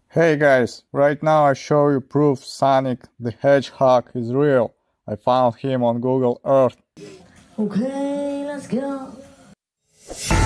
Hey guys, right now I show you proof Sonic the Hedgehog is real. I found him on Google Earth. Okay, let's go.